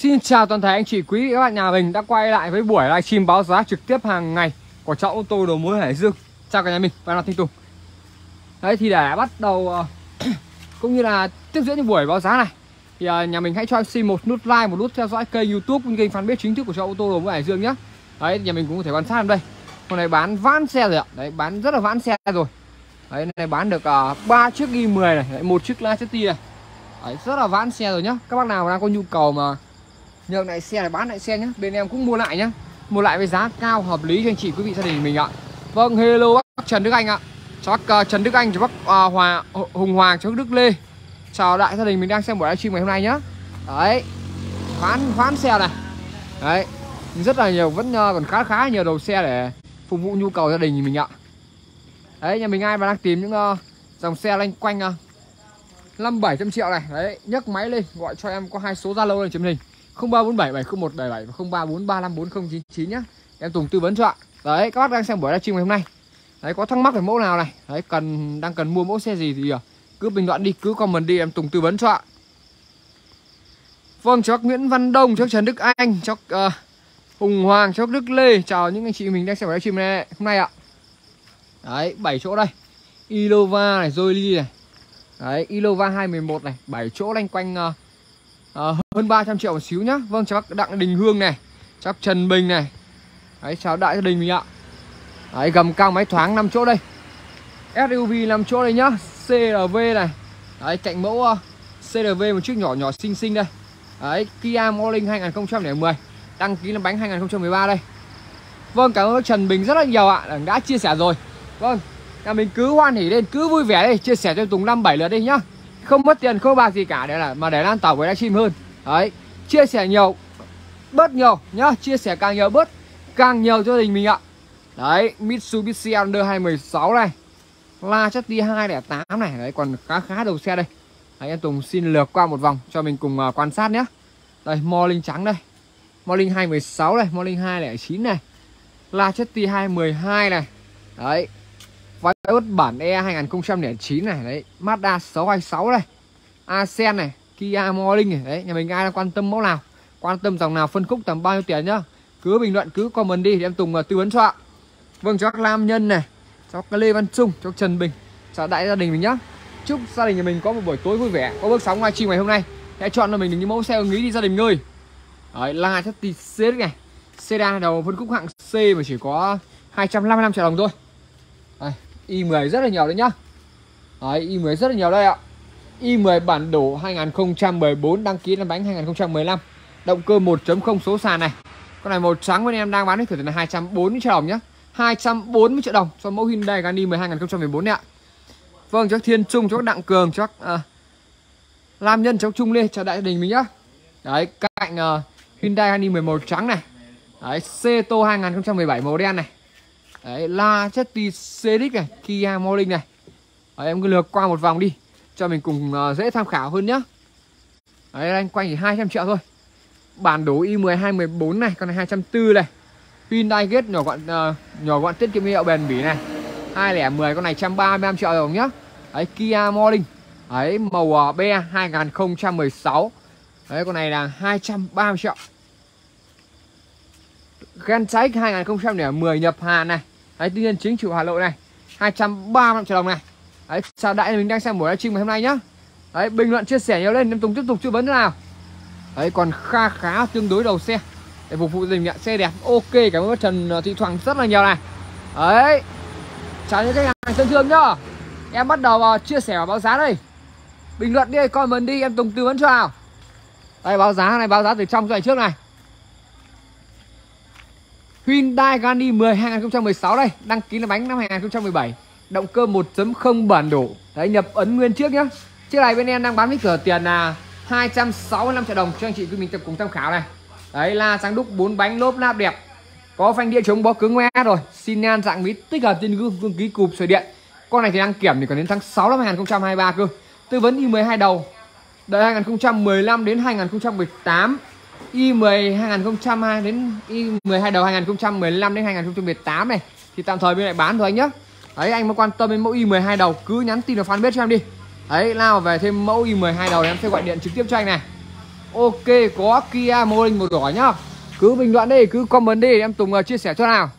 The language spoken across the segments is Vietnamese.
Xin chào toàn thể anh chị quý vị các bạn nhà mình đã quay lại với buổi livestream báo giá trực tiếp hàng ngày của Trọng Ô Tô Đầu Mối Hải Dương. Chào cả nhà mình, và là Thanh Tùng. Đấy thì để bắt đầu cũng như là tiếp diễn những buổi báo giá này thì nhà mình hãy cho em xin một nút like, một nút theo dõi kênh YouTube cũng như kênh fanpage chính thức của Trọng Ô Tô Đầu Mối Hải Dương nhé. Đấy, nhà mình cũng có thể quan sát ở đây. Con này bán vãn xe rồi ạ. Đấy, bán rất là vãn xe rồi. Đấy, này bán được 3 chiếc i10 này, đấy, 1 chiếc Lacetti này. Đấy, rất là vãn xe rồi nhá. Các bác nào đang có nhu cầu mà nhượng lại xe này, bán lại xe nhá, bên em cũng mua lại nhá, mua lại với giá cao hợp lý cho anh chị quý vị gia đình mình ạ. Vâng, hello bác Trần Đức Anh ạ. Chào bác Trần Đức Anh, chào bác Hùng Hoàng, chào bác Đức Lê. Chào đại gia đình mình đang xem buổi livestream ngày hôm nay nhá. Đấy, vãn xe này. Đấy, rất là nhiều, vẫn còn khá nhiều đầu xe để phục vụ nhu cầu gia đình mình ạ. Đấy, nhà mình ai mà đang tìm những dòng xe loanh quanh 5-700 triệu này, đấy, nhấc máy lên gọi cho em, có 2 số Zalo này chấm hình 0347701777 và 0343544099 nhá. Em Tùng tư vấn cho ạ. Đấy, các bác đang xem buổi livestream ngày hôm nay. Đấy, có thắc mắc về mẫu nào này, đấy, đang cần mua mẫu xe gì thì cứ bình luận đi, cứ comment đi, em Tùng tư vấn cho ạ. Vâng, cháu Nguyễn Văn Đông, cháu Trần Đức Anh, cháu Hùng Hoàng, cháu Đức Lê, chào những anh chị mình đang xem buổi livestream này hôm nay ạ. Đấy, 7 chỗ đây. Ilova này, Jolie này. Đấy, Ilova 211 này, 7 chỗ loanh quanh hơn 300 triệu một xíu nhá. Vâng, chào bác Đặng Đình Hương này, chào bác Trần Bình này. Đấy, chào đại gia đình mình ạ. Đấy, gầm cao máy thoáng 5 chỗ đây. SUV 5 chỗ đây nhá, CRV này. Đấy, cạnh mẫu CRV một chiếc nhỏ nhỏ xinh xinh đây. Đấy, Kia Morning 2010, đăng ký làm bánh 2013 đây. Vâng, cảm ơn bác Trần Bình rất là nhiều ạ, đã chia sẻ rồi. Vâng, nhà mình cứ hoan hỉ lên, cứ vui vẻ đi, chia sẻ cho Tùng 5-7 lượt đi nhá. Không mất tiền, không bạc gì cả, để lan tỏa với livestream hơn. Đấy, chia sẻ nhiều, bớt nhiều nhá, chia sẻ càng nhiều bớt càng nhiều cho gia đình mình ạ. Đấy, Mitsubishi Outlander 2016 này, Lacetti 208 này, đấy, còn khá đầu xe đây. Đấy, em Tùng xin lược qua một vòng cho mình cùng quan sát nhé. Đây, Morning trắng đây, Morning 216 này, Morning 209 này, Lacetti 212 này. Đấy, Vios bản E 2009 này, đấy, Mazda 626 này, Ascend này, Kia Morning này. Đấy, nhà mình ai đang quan tâm mẫu nào, quan tâm dòng nào, phân khúc tầm bao nhiêu tiền nhá, cứ bình luận, cứ comment đi thì em Tùng tư vấn cho ạ. Vâng, cho các Lam Nhân này, cho các Lê Văn Trung, cho Trần Bình, chào đại gia đình mình nhá. Chúc gia đình nhà mình có một buổi tối vui vẻ, có bước sóng livestream ngày hôm nay. Hãy chọn cho mình những mẫu xe ưng ý đi gia đình ơi. Đấy, Lacetti CX này, sedan đầu phân khúc hạng C mà chỉ có 255 triệu đồng thôi. Đây, i10 rất là nhiều đấy nhá. Đấy, i10 rất là nhiều đây ạ. i10 bản đổ 2014, đăng ký làm bánh 2015, động cơ 1.0 số sàn này. Con này màu trắng bên em đang bán cái thử là 240 triệu đồng nhá. 240 triệu đồng cho mẫu Hyundai Grand i10 2014 đấy ạ. Vâng, cháu Thiên Trung, cháu Đặng Cường, cháu Lam Nhân, cháu Trung Lê, chào đại gia đình mình nhá. Đấy, cạnh Hyundai Grand i10 màu trắng này. Đấy, Ceto 2017 màu đen này. Đấy, Lacetti CX này, Kia Morning này. Đấy, em cứ lược qua một vòng đi cho mình cùng dễ tham khảo hơn nhá. Đấy, anh quanh chỉ 200 triệu thôi. Bản đồ i10 214 này, con này 240 này. Hyundai Getz nhỏ gọn tiết kiệm nhiên liệu bền bỉ này. 2010 con này 135 triệu đồng nhá. Đấy, Kia Morning. Đấy, màu be 2016. Đấy, con này là 230 triệu. Gentrack 2010 nhập Hàn này. Đấy, tư nhân chính chủ Hà Nội này, 235 triệu đồng này. Đấy, chào đại mình đang xem buổi livestream ngày hôm nay nhá. Đấy, bình luận chia sẻ nhiều lên, em Tùng tiếp tục tư vấn thế nào. Đấy, còn khá tương đối đầu xe để phục vụ gia đình ạ. Xe đẹp, ok, cảm ơn Trần Thị Thoảng rất là nhiều này. Đấy, chào những khách hàng thân thương nhá. Em bắt đầu chia sẻ và báo giá đây. Bình luận đi, comment đi, em Tùng tư vấn cho nào. Đây, báo giá này, báo giá từ trong cho trước này. Hyundai Grand i10 2016 đây, đăng ký là bánh năm 2017, động cơ 1.0 bản đổ. Đấy, nhập ấn nguyên chiếc nhá. Chiếc này bên em đang bán với cửa tiền là 265 triệu đồng cho anh chị cứ mình tập cùng tham khảo này. Đấy, la sáng đúc 4 bánh, lốp láp đẹp, có phanh đĩa chống bó cứng ngoe rồi, xi nhan dạng mít, tích hợp trên gương ký cụp sợi điện. Con này thì đăng kiểm thì còn đến tháng 6 năm 2023 cơ. Tư vấn i10 hai đầu, đợi 2015 đến 2018. i10 2002 đến i10 hai đầu 2015 đến 2018 này thì tạm thời bên lại bán thôi anh nhá. Đấy, anh mà quan tâm đến mẫu i10 hai đầu cứ nhắn tin vào fanpage cho em đi. Đấy, lao về thêm mẫu i10 hai đầu thì em sẽ gọi điện trực tiếp cho anh này. Ok, có Kia Morning màu đỏ nhá. Cứ bình luận đi, cứ comment đi, em Tùng chia sẻ cho nào.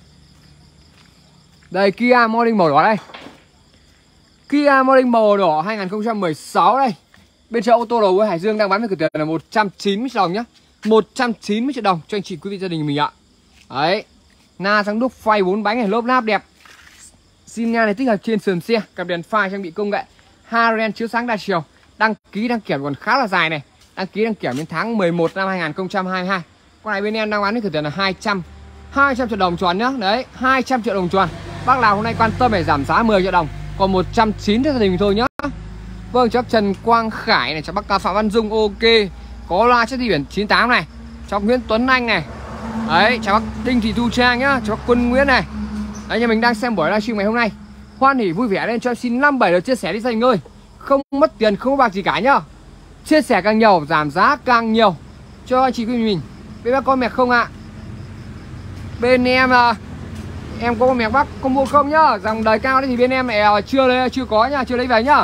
Đây, Kia Morning màu đỏ đây. Kia Morning màu đỏ 2016 đây. Bên chợ ô tô đầu với Hải Dương đang bán với cửa tiền là 190 triệu đồng nhá. 190 triệu đồng cho anh chị quý vị gia đình mình ạ. Đấy. Na sang đúc phay 4 bánh này, lốp láp đẹp. Xin nha này tích hợp trên sườn xe, cặp đèn pha trang bị công nghệ Haren chiếu sáng đa chiều. Đăng ký đăng kiểm còn khá là dài này. Đăng ký đăng kiểm đến tháng 11 năm 2022. Con này bên em đang bán với cửa tiền là 200 triệu đồng tròn nhá. Đấy, 200 triệu đồng tròn. Bác nào hôm nay quan tâm để giảm giá 10 triệu đồng, còn 190 cho gia đình thôi nhá. Vâng, cháu Trần Quang Khải này, cháu bác Phạm Văn Dung ok. Có loa chất đi biển 98 này. Cháu Nguyễn Tuấn Anh này. Đấy, cháu bác Đinh Thị Thu Trang nhá, cháu bác Quân Nguyễn này. Đấy, nhà mình đang xem buổi livestream ngày hôm nay. Hoan hỉ vui vẻ lên cho em xin 57 lượt chia sẻ đi gia đình ơi. Không mất tiền, không có bạc gì cả nhá. Chia sẻ càng nhiều, giảm giá càng nhiều cho anh chị quý mình. Bên bác có mẹc không ạ? Bên em có con mẹc bác có mua không nhá. Dòng đời cao đấy thì bên em lại chưa có nhá, chưa lấy về nhá.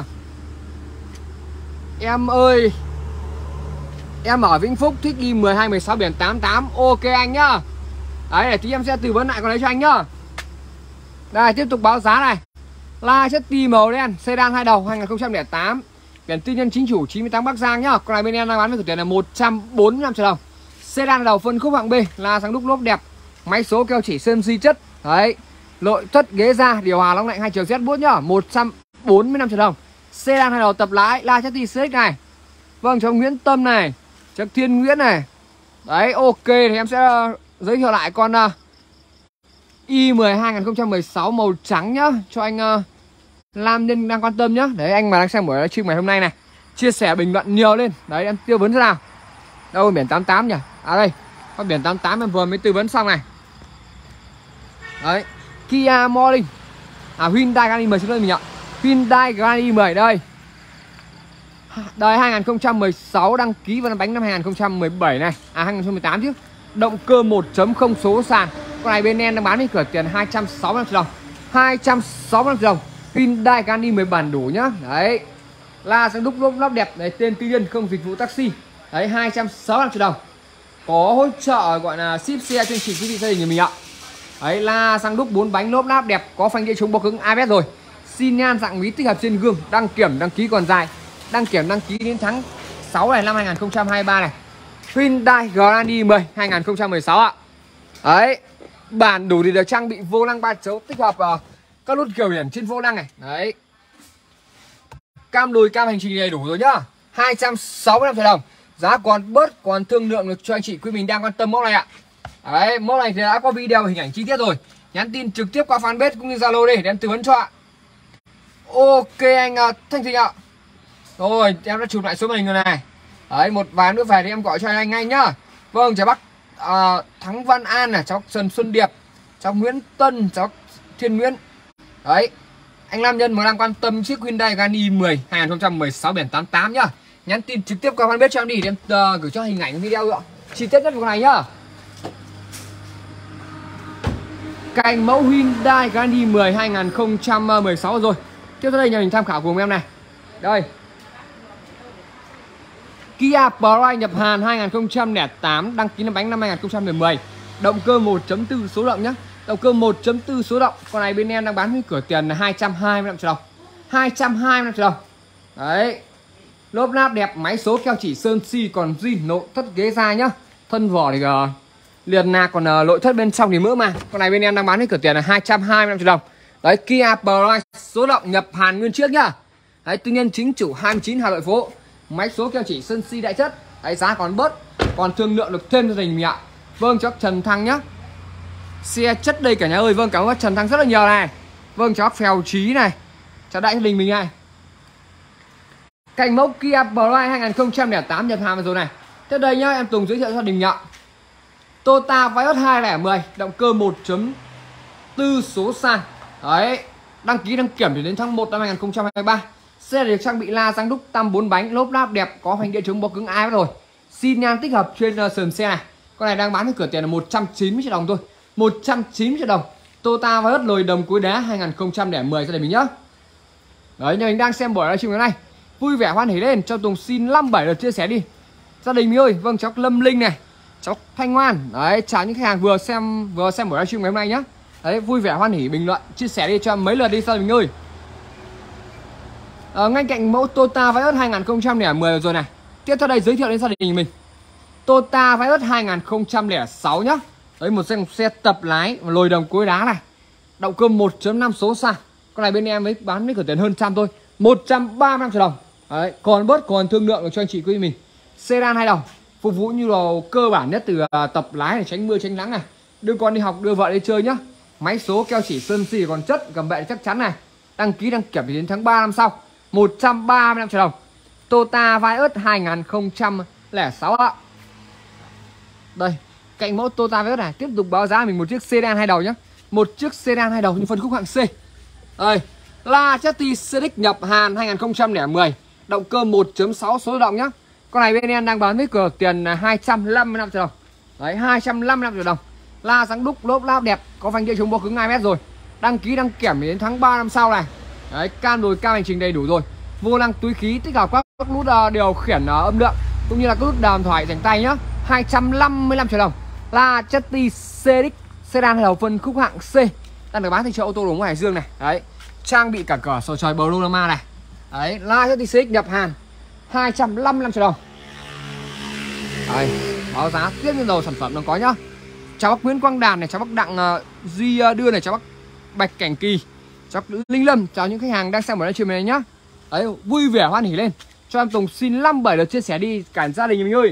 Em ơi, em ở Vĩnh Phúc, thích đi 12 16 biển 88. Ok anh nhá. Đấy, để tí em sẽ tư vấn lại con đấy cho anh nhá. Đây, tiếp tục báo giá này. La chất ti màu đen, sedan 2 đầu 2008. Biển tư nhân chính chủ 98 Bắc Giang nhá. Con này bên em đang bán với cửa tiền là 145 triệu đồng. Sedan đầu phân khúc hạng B, la sáng đúc lốp đẹp, máy số keo chỉ sơn di chất. Đấy. Nội thất ghế da, điều hòa nóng lạnh 2 chiều Z bút nhá, 145 triệu đồng. Sedan 2 đầu tập lái, la chất ti CX này. Vâng, cháu Nguyễn Tâm này, cháu Thiên Nguyễn này. Đấy, ok thì em sẽ giới thiệu lại con i10 2016 màu trắng nhá, cho anh Lam Nhân đang quan tâm nhá. Đấy, anh mà đang xem buổi livestream ngày hôm nay này, chia sẻ bình luận nhiều lên. Đấy, em tư vấn thế nào. Đâu biển 88 nhỉ? À đây, con biển 88 em vừa mới tư vấn xong này. Đấy, Kia Morning. Hyundai Grand i10 xin lỗi mình ạ. Hyundai Grand i10 đây. Đời 2016 đăng ký vào bánh năm 2017 này. 2018 chứ. Động cơ 1.0 số sàn. Con này bên em đang bán với cửa tiền 265 triệu đồng. 265 triệu đồng. Hyundai Grand i10 bản đủ nhá. Đấy. La sang đúc lốp đẹp. Đấy, tên tư nhân không dịch vụ taxi. Đấy, 265 triệu đồng. Có hỗ trợ gọi là ship xe cho anh chị quý vị gia đình nhà mình ạ. Đấy, la sang đúc 4 bánh lốp láp đẹp, có phanh đĩa chống bó cứng ABS rồi. Xin nhan dạng mí tích hợp trên gương, đăng kiểm đăng ký còn dài. Đăng kiểm đăng ký đến tháng 6 này năm 2023 này. Hyundai Grand i10 2016 ạ. Đấy, bản đủ thì được trang bị vô lăng 3 chấu, tích hợp các nút điều khiển trên vô lăng này. Đấy. Cam đùi cam hành trình đầy đủ rồi nhá. 265 triệu đồng. Giá còn bớt, còn thương lượng được cho anh chị quý mình đang quan tâm mẫu này ạ. Đấy, mẫu này thì đã có video hình ảnh chi tiết rồi. Nhắn tin trực tiếp qua fanpage cũng như Zalo đi để em tư vấn cho ạ. Ok anh Thanh Thịnh ạ. Rồi, em đã chụp lại số màn hình rồi này. Đấy, một vài nữa về thì em gọi cho anh ngay nhá. Vâng, chào bác Thắng Văn An này, cháu Trần Xuân Điệp, cháu Nguyễn Tân, cháu Thiên Nguyễn. Đấy, anh Lam Nhân mà đang quan tâm chiếc Hyundai Grand i10 2016 biển 88 nhá. Nhắn tin trực tiếp qua fanpage cho em đi để em gửi cho hình ảnh video ạ. Chi tiết nhất của con này nhá. Cạnh mẫu Hyundai Grand i10 2016 rồi. Tiếp theo đây nhà mình tham khảo cùng em này. Đây. Kia Pride nhập Hàn 2008, đăng ký năm bánh năm 2010. Động cơ 1.4 số động nhá. Động cơ 1.4 số động. Con này bên em đang bán với cửa tiền là 225 triệu đồng. 225 triệu đồng. Đấy. Lốp láp đẹp, máy số keo chỉ sơn xi còn zin, nội thất ghế da nhá. Thân vỏ thì liền nạc, còn nội thất bên trong thì mỡ mà. Con này bên em đang bán với cửa tiền là 225 triệu đồng. Đấy, Kia Pride số động nhập Hàn nguyên chiếc nhá. Đấy, tư nhân chính chủ 29 Hà Nội phố. Máy số keo chỉ sơn xi đại chất. Đấy, giá còn bớt, còn thương lượng được thêm cho mình ạ. Vâng, cháu Trần Thăng nhá. Xe chất đây cả nhà ơi. Vâng, cảm ơn Trần Thăng rất là nhiều này. Vâng, cháu Phèo Trí này, cháu Đại gia đình mình này. Cạnh mẫu Kia Pride 2008 nhập Hàn rồi này. Tiếp đây nhá, em Tùng giới thiệu cho gia đình ạ. Toyota Vios 2010, động cơ 1.4 số sàn. Đấy, đăng ký đăng kiểm thì đến tháng 1 năm 2023. Xe được trang bị la răng đúc tăm 4 bánh, lốp láp đẹp, có phanh đĩa chống bó cứng ABS rồi. Xin nhan tích hợp trên sườn xe này. Con này đang bán với cửa tiền là 190 triệu đồng thôi. 190 triệu đồng. Toyota Vios lồi đồng cuối đá 2010 cho để mình nhá. Đấy, nhà mình đang xem buổi livestream ngày nay. Vui vẻ hoan hỉ lên cho Tùng xin 57 lượt chia sẻ đi. gia đình mình ơi. Vâng, cháu Lâm Linh này, cháu Thanh Ngoan. Đấy, chào những khách hàng vừa xem buổi livestream ngày hôm nay nhá. Đấy, vui vẻ hoan hỉ bình luận, chia sẻ đi cho em mấy lượt đi gia đình mình ơi. Ngay cạnh mẫu Toyota Vios 2010 rồi này. Tiếp theo đây giới thiệu đến gia đình mình Toyota Vios 2006 nhá. Đấy, một xe tập lái lồi đồng cối đá này. Động cơ 1.5 số xăng. Con này bên em mới bán với cửa tiền hơn trăm thôi, 135 triệu đồng. Đấy, còn bớt còn thương lượng được cho anh chị quý mình. Sedan 2 đồng, phục vụ nhu cầu cơ bản nhất từ tập lái để tránh mưa tránh nắng này, đưa con đi học đưa vợ đi chơi nhá. Máy số keo chỉ sơn xì còn chất, cầm bệ chắc chắn này. Đăng ký đăng kiểm thì đến tháng 3 năm sau, 135 triệu đồng. Toyota Vios 2006 ạ. Đây, cạnh mẫu Toyota Vios này tiếp tục báo giá mình một chiếc sedan 2 đầu nhá. Một chiếc sedan 2 đầu nhưng phân khúc hạng C. Đây, Lacetti CX nhập Hàn 2010, động cơ 1.6 số động nhá. Con này bên em đang bán với cửa tiền 255 triệu đồng. Đấy, 255 triệu đồng. La sáng đúc, lốp láp đẹp, có phanh đĩa chống bó cứng 2 mét rồi. Đăng ký đăng kiểm đến tháng 3 năm sau này. Đấy, cam đồi cam hành trình đầy đủ rồi. Vô lăng túi khí, tích hợp các nút điều khiển âm lượng cũng như là các nút đàm thoại rảnh tay nhá. 255 triệu đồng. Lacetti CX sedan đầu phân khúc hạng C, đang được bán tại chợ ô tô Đồng Hải Dương này. Đấy, trang bị cả cửa sổ trời panorama này. Đấy, Lacetti CX nhập Hàn 255 triệu đồng. Đây, báo giá tiếp lên đầu sản phẩm nó có nhá. Chào bác Nguyễn Quang Đàn này, chào bác Đặng Duy Đưa này, chào bác Bạch Cảnh Kỳ, chào bác Linh Lâm, chào những khách hàng đang xem buổi livestream này nhá. Đấy, vui vẻ hoan hỉ lên. Cho em Tùng xin 57 được chia sẻ đi cả gia đình mình ơi.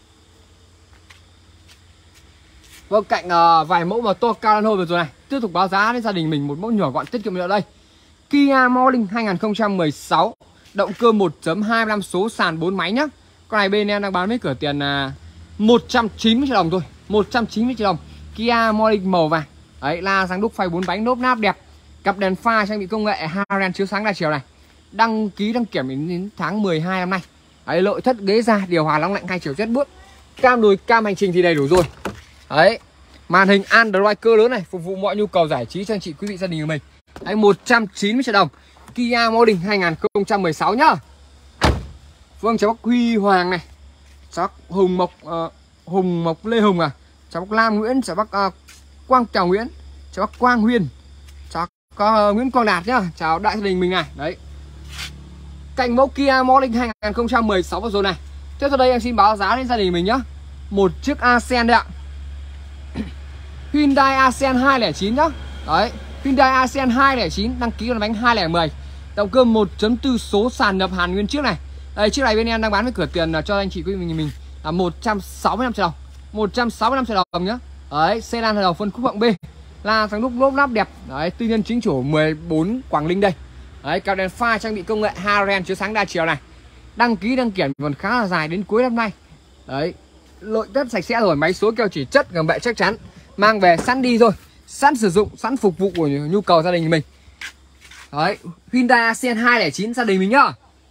Vâng, cạnh vài mẫu mà to cao hơn vừa rồi này, tiếp tục báo giá đến gia đình mình một mẫu nhỏ gọn tiết kiệm nữa đây. Kia Morning 2016, động cơ 1.25 số sàn 4 máy nhá. Con này bên em đang bán với cửa tiền 190 triệu đồng thôi, 190 triệu đồng. Kia Morning màu vàng. Đấy, la sáng đúc phay 4 bánh lốp náp đẹp, cặp đèn pha trang bị công nghệ Haren chiếu sáng đa chiều này. Đăng ký đăng kiểm đến tháng 12 năm nay. Đấy, nội thất ghế da, điều hòa nóng lạnh 2 chiều rét buốt. Cam đùi cam hành trình thì đầy đủ rồi. Đấy, màn hình Android cơ lớn này, phục vụ mọi nhu cầu giải trí cho anh chị quý vị gia đình của mình. Đấy, 190 triệu đồng. Kia Morning 2016 nhá. Vâng, chào bác Huy Hoàng này, chào bác Hùng Mộc Lê Hùng à, chào bác Lam Nguyễn, chào bác Quang Trào Nguyễn, chào bác Quang Huyên, chào bác Nguyễn Quang Đạt nhá, chào đại gia đình mình này. Đấy, cạnh mẫu Kia Morning 2016 vừa rồi này. Tiếp theo đây em xin báo giá đến gia đình mình nhá. Một chiếc Accent đấy ạ. Hyundai Accent 209 nhá. Đấy, Hyundai Accent 209 đăng ký con bánh 2010, động cơ 1.4 số sàn nhập Hàn nguyên chiếc này. Đây, chiếc này bên em đang bán với cửa tiền cho anh chị quý mình là 165 triệu đồng. 165 triệu đồng nhá. Đấy, sedan đầu phân khúc hạng B. La sáng đúc lốp láp đẹp. Đấy, tư nhân chính chủ 14 Quảng Ninh đây. Đấy, cặp đèn pha trang bị công nghệ Haren chiếu sáng đa chiều này. Đăng ký đăng kiểm còn khá là dài đến cuối năm nay. Đấy, nội thất sạch sẽ rồi, máy số keo chỉ chất, gầm bệ chắc chắn. Mang về sẵn đi rồi, sẵn sử dụng, sẵn phục vụ của nhu cầu gia đình mình. Đấy, Hyundai Accent 209 gia đình mình nhá.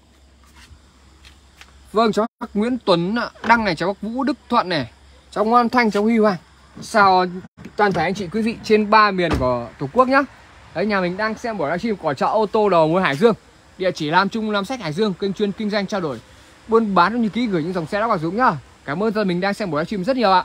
Vâng, cháu bác Nguyễn Tuấn Đăng này, cháu bác Vũ Đức Thuận này, cháu Ngoan Thanh, cháu Huy Hoàng. Chào toàn thể anh chị quý vị trên 3 miền của Tổ quốc nhá. Đấy, nhà mình đang xem buổi livestream của chợ ô tô Đầu Mối Hải Dương. Địa chỉ Lam Trung, Lam Sách Hải Dương, kênh chuyên kinh doanh trao đổi buôn bán cũng như ký gửi những dòng xe đã bảo dưỡng nhá. Cảm ơn gia đình mình đang xem buổi livestream rất nhiều ạ.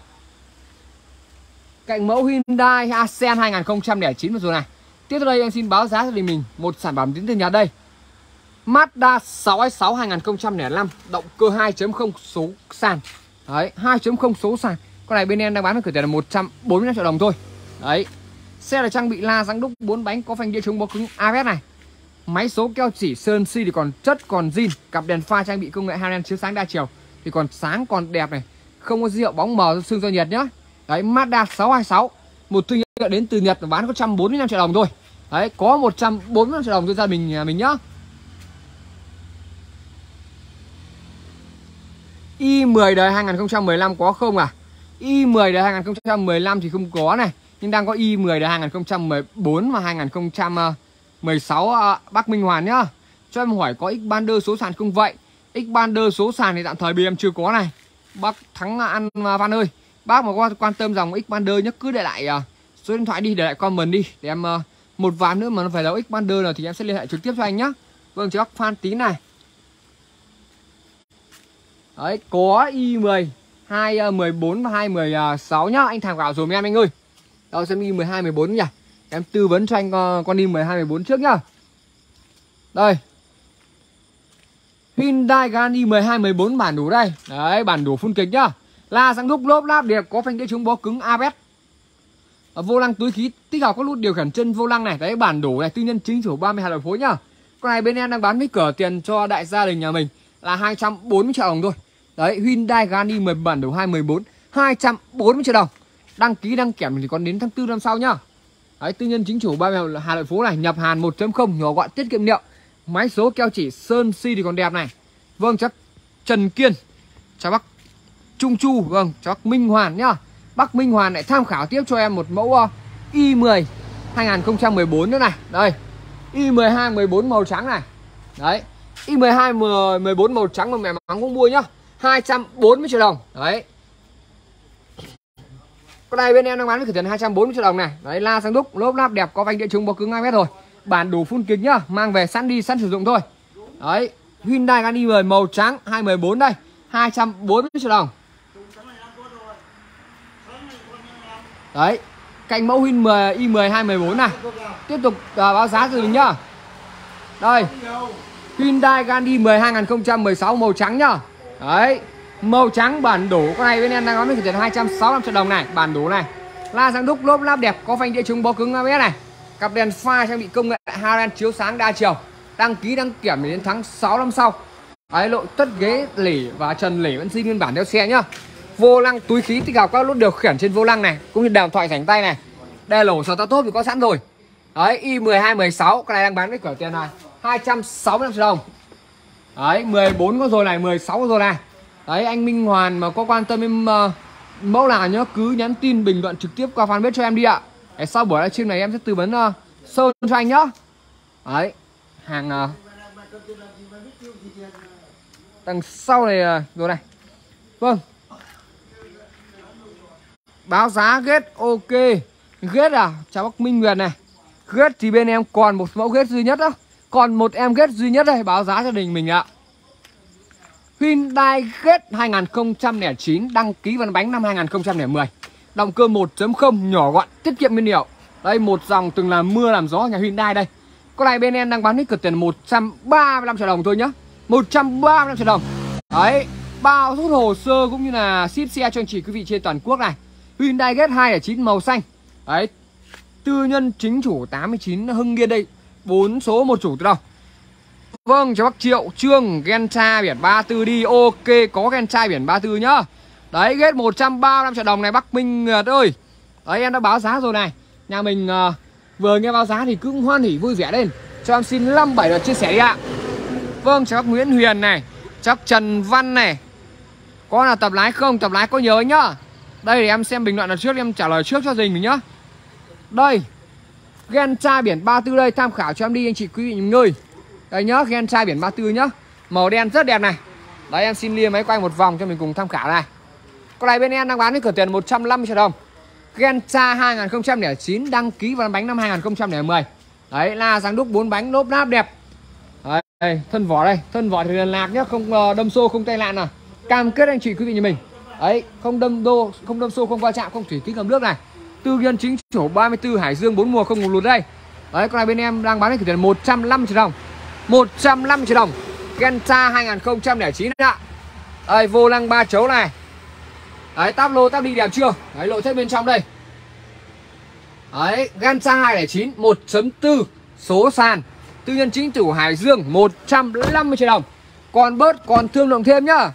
Cạnh mẫu Hyundai Accent 2009 vừa rồi này. Tiếp theo đây em xin báo giá gia đình mình một sản phẩm đến từ nhà đây. Mazda 626 2005, động cơ 2.0 số sàn. Đấy, 2.0 số sàn. Con này bên em đang bán với cửa tiền là 145 triệu đồng thôi. Đấy, xe là trang bị la răng đúc 4 bánh, có phanh đĩa chống bó cứng ABS này. Máy số keo chỉ sơn xi thì còn chất còn zin, cặp đèn pha trang bị công nghệ Haren chiếu sáng đa chiều thì còn sáng còn đẹp này, không có dấu hiệu bóng mờ sương do nhiệt nhá. Đấy, Mazda 626, một thương hiệu đến từ Nhật, bán có 145 triệu đồng thôi. Đấy, có 145 triệu đồng cho gia đình mình nhá. i10 đời 2015 có không à? i10 đời 2015 thì không có này, nhưng đang có i10 đời 2014 và 2016 bác Minh Hoàn nhá. Cho em hỏi có Xpander số sàn không vậy? Xpander số sàn thì tạm thời bên em chưa có này. Bác Thắng An Văn ơi, bác mà quan tâm dòng Xpander nhá, cứ để lại số điện thoại đi, để lại comment đi để em một ván nữa mà nó phải là Xpander nào thì em sẽ liên hệ trực tiếp cho anh nhá. Vâng, chào bác Phan Tín này. Đấy, có Y10 214 và 216 nhá. Anh tham khảo dùm em anh ơi. Đâu xem Y12 14 nhỉ. Em tư vấn cho anh con Y12 14 trước nhá. Đây. Hyundai Grand i12 14 bản đủ đây. Đấy, bản đủ full kịch nhá. La sang đúc lốp láp đẹp, có phanh đĩa chống bó cứng ABS. Vô lăng túi khí, tích hợp các nút điều khiển chân vô lăng này. Đấy, bản đủ này, tư nhân chính chủ 32 đầu phối nhá. Con này bên em đang bán với cửa tiền cho đại gia đình nhà mình là 240 triệu đồng thôi. Đấy, Hyundai Grand i10 bản đủ 214 240 triệu đồng. Đăng ký đăng kiểm thì còn đến tháng 4 năm sau nhá. Đấy, tư nhân chính chủ 32 đầu phố này, nhập hàn 1.0, nhỏ gọn tiết kiệm liệu. Máy số keo chỉ sơn si thì còn đẹp này. Vâng, chắc Trần Kiên, chào bác Trung Chu, vâng, cho bác Minh Hoàn nhá. Bác Minh Hoàn lại tham khảo tiếp cho em một mẫu i10 2014 nữa này. Đây, i12 14 màu trắng này. Đấy, i12 14 màu trắng mà mẹ mắng cũng mua nhá. 240 triệu đồng. Đấy. Con này bên em đang bán với cửa tiền 240 triệu đồng này. Đấy, la sang đúc, lốp láp đẹp, có vành đĩa chống bó cứng 2 mét rồi. Bản đủ full kịch nhá, mang về sẵn đi sẵn sử dụng thôi. Đấy, Hyundai Grand i10 màu trắng 214 đây, 240 triệu đồng. Đấy, cạnh mẫu Hyundai i10 214 này. Tiếp tục báo giá cho mình nhá. Đây, Hyundai Grand i10 2016 màu trắng nhá. Đấy, màu trắng bản đủ. Con này bên em đang bán với cửa tiền 265 triệu đồng này, bản đủ này. La sang đúc, lốp láp đẹp, có phanh đĩa chống bó cứng ABS này. Cặp đèn pha trang bị công nghệ Haren chiếu sáng đa chiều. Đăng ký đăng kiểm đến tháng 6 năm sau. Đấy, lội tất ghế lỉ và trần lỉ vẫn zin nguyên bản theo xe nhá. Vô lăng túi khí tích hợp các nút điều khiển trên vô lăng này, cũng như điện thoại rảnh tay này. Đây lổ sờ tốt thì có sẵn rồi. Đấy, i12 16, cái này đang bán với cửa tiền này 265 triệu đồng. Đấy, 14 có rồi này, 16 có rồi này. Đấy, anh Minh Hoàn mà có quan tâm em mẫu nào nhớ cứ nhắn tin bình luận trực tiếp qua fanpage cho em đi ạ. Để sau buổi livestream này em sẽ tư vấn sâu cho anh nhá. Đấy, hàng đằng sau này rồi này. Vâng, báo giá ghét ok. Ghét à, chào bác Minh Nguyệt này. Ghét thì bên em còn một mẫu ghét duy nhất đó. Còn một em ghét duy nhất đây, báo giá cho đình mình ạ. Hyundai ghét 2009, đăng ký văn bánh năm 2010. Động cơ 1.0 nhỏ gọn, tiết kiệm nhiên liệu. Đây, một dòng từng làm mưa làm gió nhà Hyundai đây. Con này bên em đang bán với cửa tiền 135 triệu đồng thôi nhá. 135 triệu đồng. Đấy, bao rút hồ sơ cũng như là ship xe cho anh chị quý vị trên toàn quốc này. Hyundai ghét 209 màu xanh. Đấy, tư nhân chính chủ 89 Hưng Yên đây. 4 số 1 chủ từ đâu. Vâng, chào bác Triệu Trương, Gentra biển 34 đi. Ok, có Gentra biển 34 nhá. Đấy, ghét 135 triệu đồng này bác Minh Nguyệt ơi. Đấy, em đã báo giá rồi này. Nhà mình vừa nghe báo giá thì cứ hoan hỉ vui vẻ lên. Cho em xin 57 lượt chia sẻ đi ạ. Vâng, chào bác Nguyễn Huyền này. Chào bác Trần Văn này. Có là tập lái không? Tập lái có nhớ nhá. Đây để em xem bình luận ở trước, em trả lời trước cho dình mình nhá. Đây, Gentra biển 34 đây, tham khảo cho em đi anh chị quý vị mình ơi. Đây nhá, Gentra biển 34 nhá. Màu đen rất đẹp này. Đấy, em xin lia máy quay một vòng cho mình cùng tham khảo này. Con này bên em đang bán với cửa tiền 150 triệu đồng. Gentra 2009, đăng ký văn bánh năm 2010. Đấy, la dáng đúc 4 bánh, lốp láp đẹp. Đấy, đây, thân vỏ đây, thân vỏ thì liền lạc nhá, không đâm xô, không tai nạn nào. Cam kết anh chị quý vị như mình. Đấy, không đâm xô, không va chạm, không thủy kích ngầm nước này. Tư nhân chính chủ 34 Hải Dương 4 mùa không ngủ lụt đây. Đấy, con này bên em đang bán với cửa tiền 150 triệu đồng. 150 triệu đồng. Gentra 2009 ạ. Đây, vô lăng 3 chấu này. Đấy, táp lô táp đi đẹp chưa? Đấy, nội thất bên trong đây. Đấy, Gentra 209 1.4 số sàn. Tư nhân chính chủ Hải Dương 150 triệu đồng. Còn bớt còn thương lượng thêm nhá.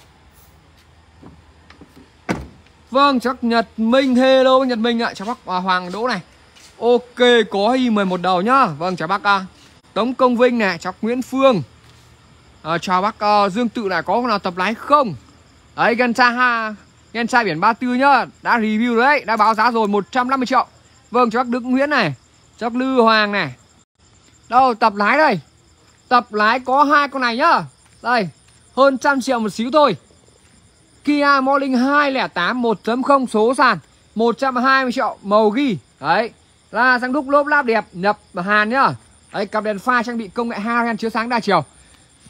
Vâng, chắc Nhật Minh, hello Nhật Minh ạ. Chào bác Hoàng Đỗ này. Ok, có i11 đầu nhá. Vâng, chào bác Tống Công Vinh này, chào Nguyễn Phương. Chào bác Dương Tự này, có nào tập lái không? Đấy, Gentra biển 34 nhá. Đã review đấy, đã báo giá rồi 150 triệu. Vâng, chào bác Đức Nguyễn này, chào bác Lư Hoàng này. Đâu, tập lái đây. Tập lái có hai con này nhá. Đây, hơn 100 triệu một xíu thôi. Kia Morning 208 1.0 số sàn 120 triệu màu ghi. Đấy, là sang đúc lốp láp đẹp, nhập Hàn nhá. Đấy, cặp đèn pha trang bị công nghệ Haren chiếu sáng đa chiều.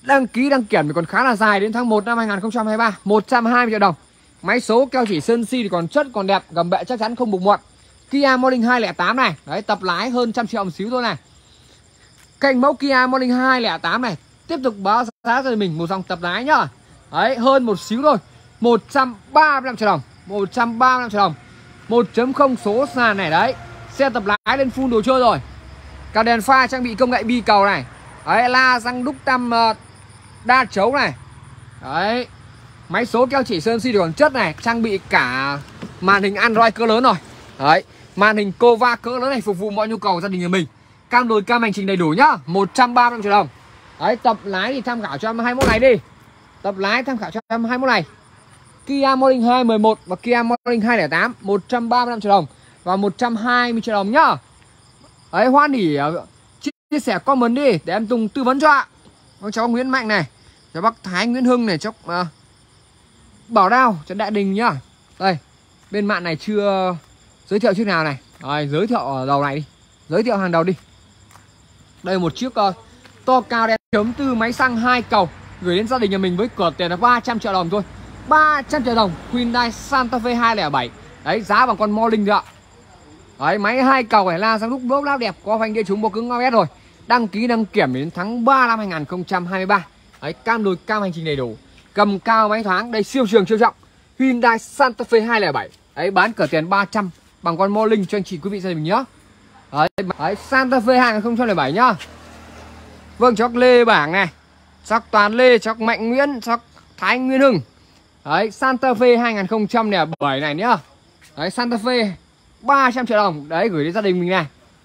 Đăng ký đăng kiểm thì còn khá là dài đến tháng 1 năm 2023. 120 triệu đồng. Máy số keo chỉ sơn si thì còn chất còn đẹp, gầm bệ chắc chắn không bục muộn. Kia Morning 208 này, đấy tập lái hơn 100 triệu một xíu thôi này. Cạnh mẫu Kia Morning 208 này, tiếp tục báo giá cho mình một dòng tập lái nhá. Đấy, hơn một xíu thôi. 135 triệu đồng. 135 triệu đồng. 1.0 số sàn này đấy. Xe tập lái lên full đồ chơi rồi. Cả đèn pha trang bị công nghệ bi cầu này. Đấy, la răng đúc tăm đa chấu này. Đấy. Máy số keo chỉ sơn si còn chất này, trang bị cả màn hình Android cỡ lớn rồi. Đấy, màn hình Cova cỡ lớn này phục vụ mọi nhu cầu gia đình nhà mình. Cam đồi cam hành trình đầy đủ nhá, 135 triệu đồng. Đấy, tập lái thì tham khảo cho em 21 này đi. Tập lái tham khảo cho em 21 này. Kia Morning 211 và Kia Morning 208 135 triệu đồng và 120 triệu đồng nhá. Đấy, hoan hỉ chia sẻ comment đi để em Tùng tư vấn cho ạ. Cháu Nguyễn Mạnh này, cháu bác Thái Nguyễn Hưng này, cháu Bảo Đao, cháu Đại Đình nhá. Đây, bên mạng này chưa giới thiệu chiếc nào này. Rồi, giới thiệu ở đầu này đi. Giới thiệu hàng đầu đi. Đây một chiếc to cao đen chấm tư máy xăng 2 cầu gửi đến gia đình nhà mình với cửa tiền là 300 triệu đồng thôi. 300 triệu đồng Hyundai Santa Fe 207. Đấy, giá bằng con Morning rồi ạ. Đấy, máy 2 cầu này, la sang lúc lốp láp đẹp, có phanh đĩa trúng bộ cứng ABS rồi. Đăng ký đăng kiểm đến tháng 3 năm 2023. Đấy, cam đồi cam hành trình đầy đủ. Cầm cao máy thoáng, đây siêu trường siêu trọng. Hyundai Santa Fe 207. Đấy, bán cửa tiền 300 bằng con Morning cho anh chị quý vị gia đình nhá. Đấy, Santa Fe 2007 nhá. Vâng, chóc Lê Bảng này, chóc Toàn Lê, chóc Mạnh Nguyễn, chóc Thái Nguyên Hưng. Đấy, Santa Fe 2007 này nhá. Đấy, Santa Fe 300 triệu đồng. Đấy, gửi đến gia đình mình này.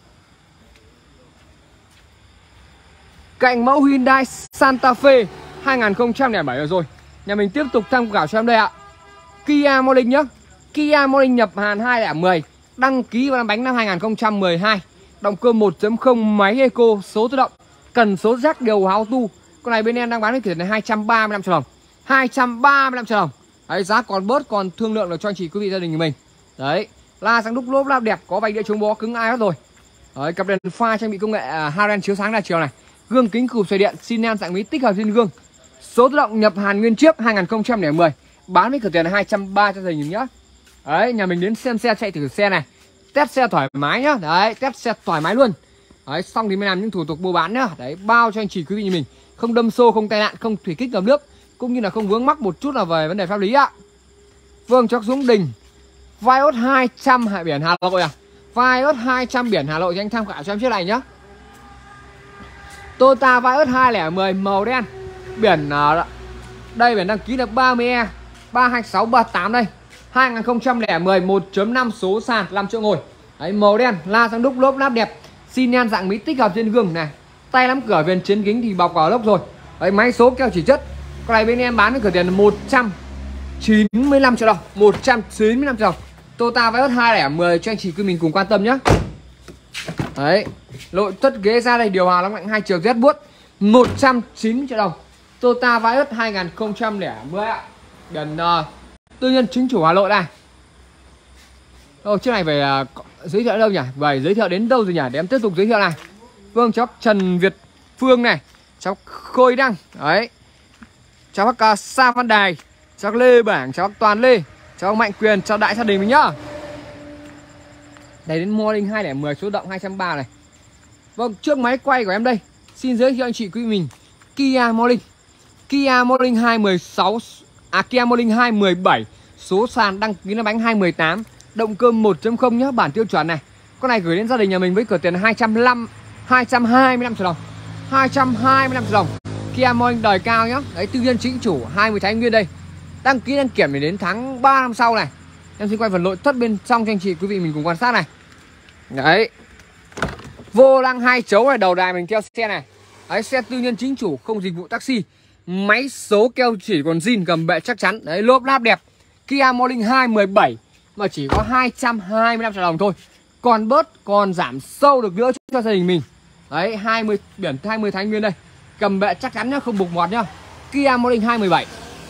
Cạnh mẫu Hyundai Santa Fe 2007 rồi. Nhà mình tiếp tục tham khảo cho em đây ạ. Kia Morning nhá. Kia Morning nhập Hàn 2010. Đăng ký vào bánh năm 2012. Động cơ 1.0 máy Eco, số tự động, cần số jack điều auto. Con này bên em đang bán với tiền này 235 triệu đồng. 235 triệu đồng. Đấy, giá còn bớt, còn thương lượng được cho anh chị quý vị gia đình của mình. Đấy, la sang đúc lốp láp đẹp, có vành đĩa chống bó cứng ABS rồi. Đấy, cặp đèn pha trang bị công nghệ Haren chiếu sáng đa chiều này. Gương kính cụp xoay điện, xi nhan dạng mí tích hợp trên gương. Số tự động nhập Hàn nguyên chiếc 2010. Bán với cửa tiền là 230 cho gia đình nhá. Đấy, nhà mình đến xem xe, chạy thử xe này. Test xe thoải mái nhá. Đấy, test xe thoải mái luôn. Đấy, xong thì mới làm những thủ tục mua bán nhá. Đấy, bao cho anh chị quý vị như mình. Không đâm xô, không tai nạn, không thủy kích ngập nước, cũng như là không vướng mắc một chút nào về vấn đề pháp lý ạ. Vâng, chóc Dũng Đình. Vios 200 biển Hà Nội à? Vios 200 biển Hà Nội thì anh tham khảo cho em chiếc này nhá. Toyota Vios 2010 màu đen. Biển đây biển đăng ký là 30E 32638 đây. 2010 1.5 số sàn 5 chỗ ngồi. Đấy, màu đen, la sang đúc lốp láp đẹp, xi nhan dạng mí tích hợp trên gương này. Tay nắm cửa viền chiến kính thì bọc vào lốc rồi. Đấy, máy số keo chỉ chất. Con này bên em bán với cửa tiền là 195 triệu đồng. 195 triệu đồng. Toyota Vios 2010 cho anh chị quý mình cùng quan tâm nhé. Đấy, nội thất ghế ra đây, điều hòa lóng lạnh 2 chiều rét buốt, 190 triệu đồng. Toyota Vios 2010 ạ. Gần tư nhân chính chủ Hà Nội này. Chiếc này phải giới thiệu đâu nhỉ? Vậy giới thiệu đến đâu rồi nhỉ? Để em tiếp tục giới thiệu này. Vâng, cháu Trần Việt Phương này, cháu Khôi Đăng. Đấy, cháu bác Sa Văn Đài, cháu Lê Bảng, cháu Toàn Lê, cháu Mạnh Quyền, cháu đại gia đình mình nhá. Đây đến Morning 2010 số động 230 này. Vâng, trước máy quay của em đây, xin giới thiệu anh chị quý mình Kia Morning. Kia Morning 216 Kia Morning 217, số sàn đăng ký là bánh 218, động cơ 1.0 nhá, bản tiêu chuẩn này. Con này gửi đến gia đình nhà mình với cửa tiền là 225 triệu đồng. 225 triệu đồng. Kia Morning đời cao nhá. Đấy, tư nhân chính chủ 20 Thái Nguyên đây. Đăng ký đăng kiểm đến tháng 3 năm sau này. Em xin quay phần nội thất bên trong cho anh chị quý vị mình cùng quan sát này. Đấy, vô lăng 2 chấu này, đầu đài mình theo xe này. Đấy, xe tư nhân chính chủ, không dịch vụ taxi. Máy số keo chỉ còn zin, gầm bệ chắc chắn. Đấy, lốp láp đẹp. Kia Morning 217 mà chỉ có 225 triệu đồng thôi. Còn bớt, còn giảm sâu được nữa cho gia đình mình. Đấy, 20 biển 20 Thái Nguyên đây. Cầm bệ chắc chắn nhá, không bục mọt nhá. Kia Morning 217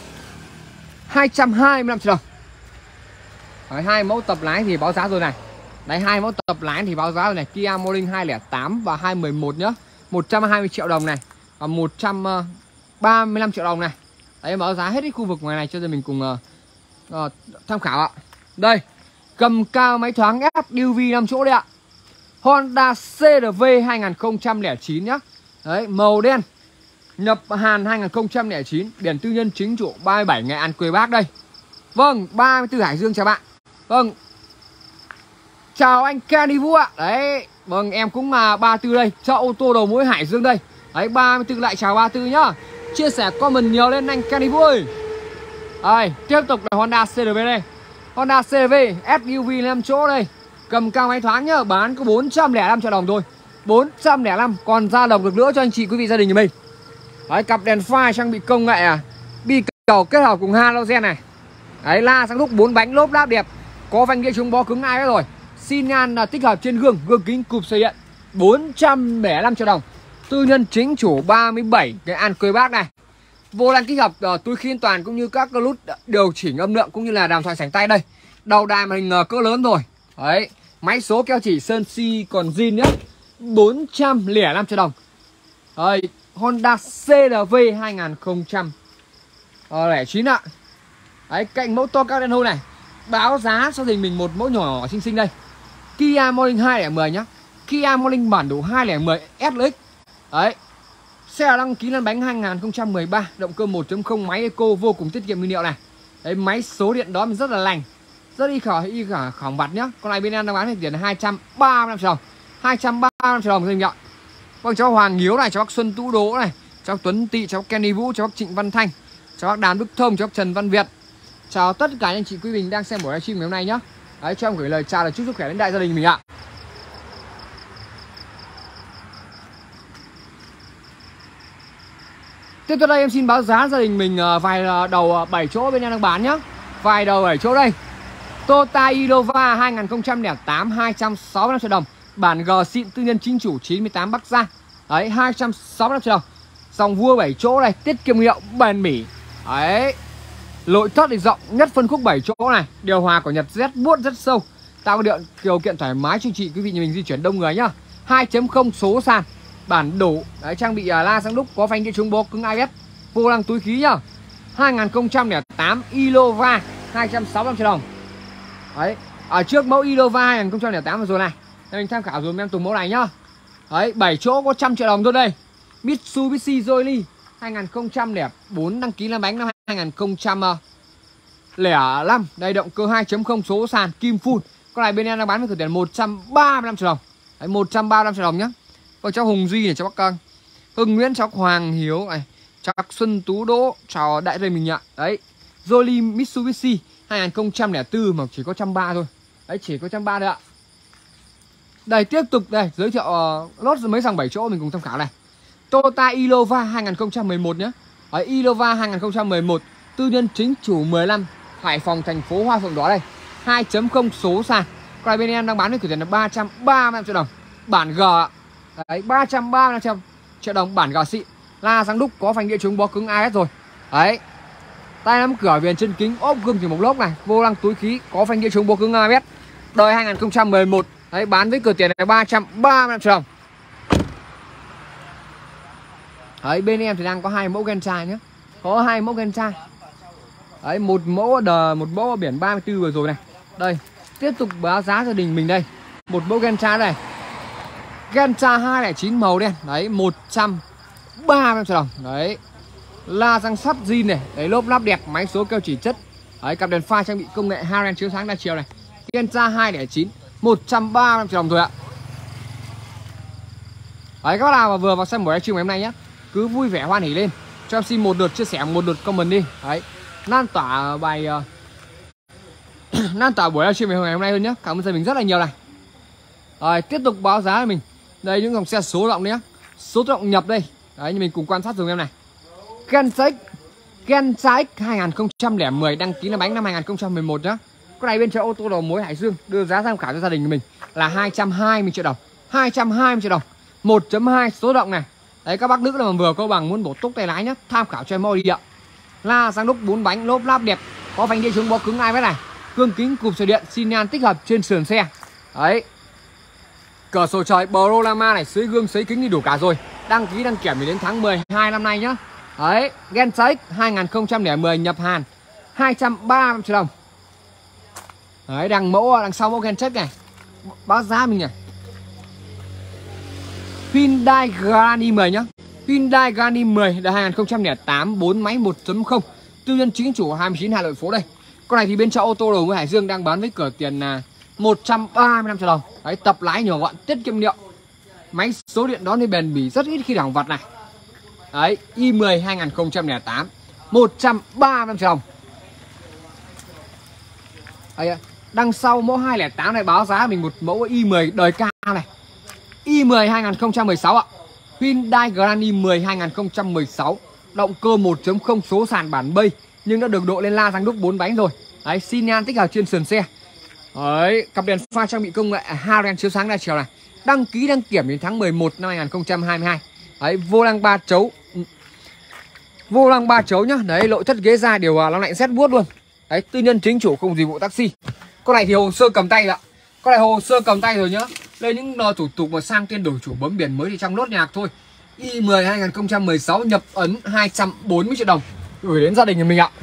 225 triệu đồng. Đấy, 2 mẫu tập lái thì báo giá rồi này. Đấy, 2 mẫu tập lái thì báo giá rồi này. Kia Morning 208 và 211 nhá. 120 triệu đồng này. Và 35 triệu đồng này. Đấy, em báo giá hết cái khu vực ngoài này cho mình cùng tham khảo ạ. Đây, cầm cao máy thoáng SUV 5 chỗ đấy ạ. Honda CR-V 2009 nhá. Đấy, màu đen. Nhập Hàn 2009, biển tư nhân chính chủ 37 Nghệ An quê Bác đây. Vâng, 34 Hải Dương chào bạn. Vâng. Chào anh Kenny Vũ ạ. Đấy, vâng em cũng là 34 đây, chợ ô tô đầu mối Hải Dương đây. Đấy, 34 lại chào 34 nhá. Chia sẻ comment nhiều lên anh Kenny Vũ ơi. Đây, tiếp tục là Honda CR-V đây. Honda CR-V SUV 5 chỗ đây. Cầm cao máy thoáng nhá, bán có 405 triệu đồng thôi. 405, còn ra đồng được nữa cho anh chị quý vị gia đình nhà mình. Đấy, cặp đèn pha trang bị công nghệ bi cầu kết hợp cùng halogen này. Đấy, la sang lúc 4 bánh lốp láp đẹp. Có vành đĩa chống bó cứng ai hết rồi. Xi nhan tích hợp trên gương kính cụp xây điện. 405 triệu đồng. Tư nhân chính chủ 37 Nghệ An quê Bác này. Vô lăng tích hợp túi khí an toàn cũng như các nút điều chỉnh âm lượng cũng như là đàm thoại sảnh tay đây. Đầu đài màn hình cỡ lớn rồi. Đấy, máy số keo chỉ sơn si còn zin nhá. 405 triệu đồng. Đấy, Honda CR-V 2009 ạ. Đấy, cạnh mẫu to cao đen hô này. Báo giá cho đình mình một mẫu nhỏ xinh xinh đây. Kia Morning 210 nhá. Kia Morning bản đủ 210 SLX. Đấy. Xe đăng ký lăn bánh 2013, động cơ 1.0 máy eco vô cùng tiết kiệm nhiên liệu này. Đấy, máy số điện đó mình rất là lành. Rất y khả khỏng vặt nhá. Con này bên em đang bán tiền là 235 triệu đồng. 235 triệu đồng cho mình ạ. Vâng, cháu Hoàng Hiếu này, cháu bác Xuân Tú Đỗ này, cháu Tuấn Tị, cháu Kenny Vũ, cháu bác Trịnh Văn Thanh, cháu bác Đàm Đức Thông, cháu bác Trần Văn Việt. Chào tất cả anh chị quý vị đang xem buổi livestream ngày hôm nay nhá. Đấy, cho em gửi lời chào là chúc sức khỏe đến đại gia đình mình ạ. Tiếp theo đây em xin báo giá gia đình mình vài đầu 7 chỗ bên em đang bán nhá. Vài đầu 7 chỗ đây. Toyota Innova 2008 265 triệu đồng. Bản G xịn tư nhân chính chủ 98 Bắc Giang. Đấy, 265 triệu đồng. Dòng vua 7 chỗ này, tiết kiệm nhiên liệu bền bỉ. Đấy. Nội thất thì rộng, nhất phân khúc 7 chỗ này. Điều hòa của Nhật Z buốt rất sâu, tạo điều kiện thoải mái cho chị quý vị nhà mình di chuyển đông người nhá. 2.0 số sàn, bản đủ. Đấy, trang bị la sang đúc, có phanh đĩa chống bó cứng ABS, vô lăng túi khí nhá. 2008 Innova 265 triệu đồng. Đấy, ở trước mẫu Innova 2008 vừa rồi này, mình tham khảo rồi em tùng mẫu này nhá. Đấy, 7 chỗ có 100 triệu đồng thôi đây. Mitsubishi Jolie 2004, đăng ký làm bánh năm 2005. Đây, động cơ 2.0 số sàn kim full. Con này bên em đang bán với cửa tiền 135 triệu đồng. Đấy, 135 triệu đồng nhá. Còn cháu Hùng Duy này, cháu bác Hưng Nguyễn, cháu Hoàng Hiếu này, cháu Xuân Tú Đỗ, chào đại gia mình ạ. Đấy, Jolie Mitsubishi 2004 mà chỉ có 130 thôi. Đấy, chỉ có 130 thôi ạ. Đây, tiếp tục đây giới thiệu lốt mấy dòng 7 chỗ mình cùng tham khảo này. Toyota Innova 2011 nhé. Ở Innova 2011, tư nhân chính chủ 15, Hải Phòng, thành phố Hoa Phượng Đỏ đây. 2.0 số sàn. Còn này bên em đang bán với cửa tiền là 335 triệu đồng. Bản G. Đấy, 335 triệu đồng bản G xịn. La sang đúc, có phanh đĩa chống bó cứng ABS rồi. Đấy. Tay nắm cửa, viền chân kính, ốp gương chỉ một lốp này, vô lăng túi khí, có phanh đĩa chống bó cứng ABS. Đời 2011. Đấy, bán với cửa tiền là 335 triệu đồng. Đấy, bên em thì đang có 2 mẫu Gentra nhé. Có 2 mẫu Gentra. Đấy, một mẫu biển 34 vừa rồi này. Đây, tiếp tục báo giá gia đình mình đây. Một mẫu Gentra này. Gentra 209 màu đen. Đấy, 130 triệu đồng. Đấy. La răng sắt zin này. Đấy, lốp láp đẹp, máy số keo chỉ chất. Đấy, cặp đèn pha trang bị công nghệ halogen chiếu sáng đa chiều này. Gentra 209 135 triệu đồng rồi ạ. Đấy, các bác nào mà vừa vào xem buổi livestream ngày hôm nay nhé, cứ vui vẻ hoan hỉ lên cho em xin một lượt chia sẻ, một lượt comment đi. Đấy, lan tỏa bài lan tỏa buổi livestream ngày hôm nay hơn nhé. Cảm ơn gia mình rất là nhiều này. Rồi, tiếp tục báo giá cho mình. Đây, những dòng xe số động nhé. Số động nhập đây. Đấy, như mình cùng quan sát dùng em này. Gentra X 2010, đăng ký là bánh năm 2011 nhá. Con này bên chợ ô tô đầu mối Hải Dương đưa giá tham khảo cho gia đình của mình là 220 triệu đồng. 220 triệu đồng. 1.2 số động này. Đấy, các bác nữ là mà vừa có bằng muốn bổ túc tay lái nhá, tham khảo cho em môi đi ạ. La sang đúc 4 bánh, lốp láp đẹp, có phanh đĩa chống bó cứng ABS này, gương kính cụp sợi điện, xi nhan tích hợp trên sườn xe. Đấy, cửa sổ trời Panorama này, sưởi gương sưởi kính thì đủ cả rồi. Đăng ký đăng kiểm thì đến tháng 12 năm nay nhá. Đấy, Gentex 2010 nhập Hàn 230 triệu đồng. Đấy, đằng sau mẫu Gentex này. Báo giá mình này. Hyundai Grand 10 nhá. Hyundai Grand 10 là 2008, 4 máy 1.0, tư nhân chính chủ 29 Hà Nội phố đây. Con này thì bên chỗ ô tô đầu Nguyễn Hải Dương đang bán với cửa tiền là 135 triệu đồng. Đấy, tập lái nhỏ gọn, tiết kiệm điện. Máy số điện đón đi bền bỉ, rất ít khi hỏng vặt này. Đấy, i10 2008 135 triệu đồng. Đấy, đằng sau mẫu 208 này báo giá mình một mẫu i10 đời cao này. i10 2016 ạ. Hyundai Grand i10 2016, động cơ 1.0 số sàn bản bay nhưng đã được độ lên la răng đúc 4 bánh rồi. Đấy, xi nhan tích hợp trên sườn xe. Đấy, cặp đèn pha trang bị công nghệ HRN chiếu sáng đa chiều này. Đăng ký đăng kiểm đến tháng 11 năm 2022. Đấy, vô lăng 3 chấu. Vô lăng 3 chấu nhá. Đấy, nội thất ghế da điều hòa lắm lạnh rét buốt luôn. Đấy, tư nhân chính chủ không dịch vụ taxi. Con này thì hồ sơ cầm tay ạ. Con này hồ sơ cầm tay rồi nhá. Đây những thủ tục mà sang tên đổi chủ bấm biển mới thì trong nốt nhạc thôi. i10 2016 nhập ấn 240 triệu đồng gửi đến gia đình nhà mình ạ.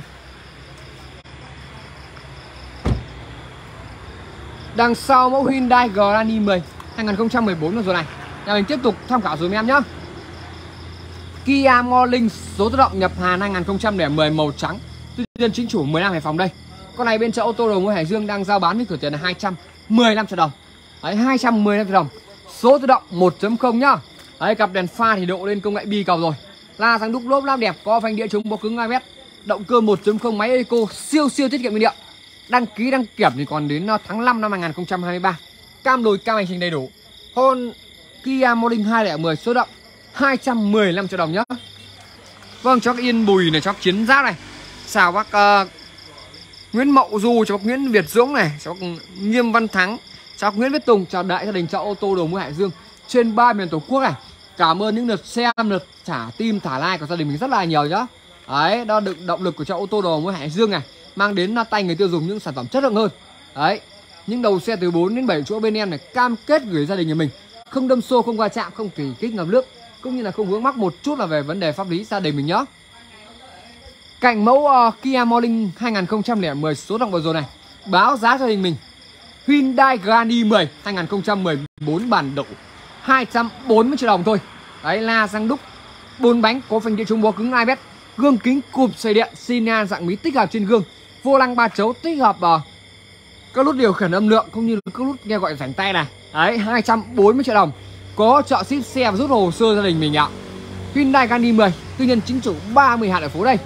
Đằng sau mẫu Hyundai Grand i10 2014 rồi này. Nhà mình tiếp tục tham khảo dùm em nhá. Kia Morning số tự động nhập Hàn 2010 màu trắng, tư nhân chính chủ 15 Hải Phòng đây. Con này bên chợ ô tô đầu Nguyễn Hải Dương đang giao bán với cửa tiền là 215 triệu đồng. Đấy, 215 triệu đồng. Số tự động 1.0 nhá. Đấy, cặp đèn pha thì độ lên công nghệ bi cầu rồi. La răng đúc lốp láp đẹp, có phanh đĩa chống bó cứng 2 mét. Động cơ 1.0 máy eco siêu tiết kiệm nhiên liệu. Đăng ký đăng kiểm thì còn đến tháng 5 năm 2023. Cam lùi cam hành trình đầy đủ. Kia Morning 210 số động 215 triệu đồng nhá. Vâng, cho cái yên bùi này, cho chiến giáp này. Chào bác Nguyễn Mậu Du, cho bác Nguyễn Việt Dũng này, cho bác Nghiêm Văn Thắng, chào bác Nguyễn Viết Tùng, chào đại gia đình chợ ô tô đầu Nguyễn Hải Dương trên 3 miền tổ quốc này. Cảm ơn những lượt xem, lượt thả tim, thả like của gia đình mình rất là nhiều nhá. Đấy, đó được động lực của chợ ô tô đầu Nguyễn Hải Dương này, mang đến tay người tiêu dùng những sản phẩm chất lượng hơn. Đấy, những đầu xe từ 4 đến 7 chỗ bên em này cam kết gửi gia đình nhà mình không đâm xô, không va chạm, không tùy kích ngập nước, cũng như là không vướng mắc một chút là về vấn đề pháp lý gia đình mình nhá. Cạnh mẫu Kia Morning 2010 số động vừa rồi này, báo giá gia đình mình Hyundai Grand i10 2014 bản đậu 240 triệu đồng thôi. Đấy, la răng đúc 4 bánh, có phanh đĩa chống bó cứng 2 mét, gương kính cụp xoay điện, xi nhan dạng mí tích hợp trên gương, vô lăng 3 chấu tích hợp các nút điều khiển âm lượng cũng như các nút nghe gọi rảnh tay này. Đấy, 240 triệu đồng. Có trợ ship xe và rút hồ sơ gia đình mình ạ. Hyundai Grand i10, tư nhân chính chủ 30 Hà Nội phố đây.